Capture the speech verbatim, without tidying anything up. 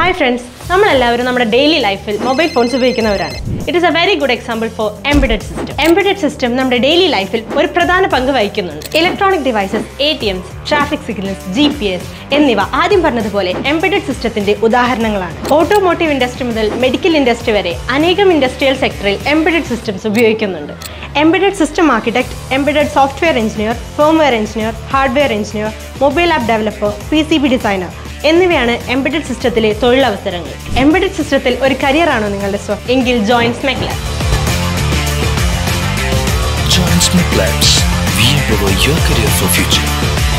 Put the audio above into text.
Hi friends, നമ്മളെല്ലാവരും നമ്മുടെ daily ലൈഫിൽ മൊബൈൽ ഫോൺസ് ഉപയോഗിക്കുന്നവരാണ്. It is a very good example for embedded system. Embedded system നമ്മുടെ daily ലൈഫിൽ ഒരു പ്രധാന പങ്ക് വഹിക്കുന്നുണ്ട്. Electronic devices, A T Ms, traffic signals, G P S എന്നിവ ആദ്യം പറഞ്ഞതുപോലെ എംബെഡഡ് സിസ്റ്റത്തിന്റെ ഉദാഹരണങ്ങളാണ്. ഓട്ടോമോട്ടീവ് ഇൻഡസ്ട്രി മുതൽ മെഡിക്കൽ ഇൻഡസ്ട്രി വരെ അനേകം ഇൻഡസ്ട്രിയൽ സെക്ടറിൽ എംബെഡഡ് സിസ്റ്റംസ് ഉപയോഗിക്കുന്നുണ്ട്. Embedded system architect, embedded software engineer, firmware engineer, hardware engineer, mobile app developer, P C B designer എന്നിവയാണ് എംബെഡഡ് സിസ്റ്റത്തിലെ തൊഴിലവസരങ്ങൾ. എംബെഡഡ് സിസ്റ്റത്തിൽ ഒരു കരിയർ ആണോ നിങ്ങളുടെ സ്വപ്നം? എങ്കിൽ join Smith Labs. Join Smith Labs. We empower your career for future.